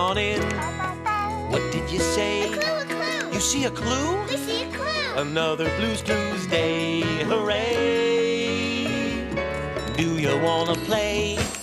on in. What did you say? A clue. You see a clue? We see a clue. Another Blue's Clues day, hooray! Do you wanna play?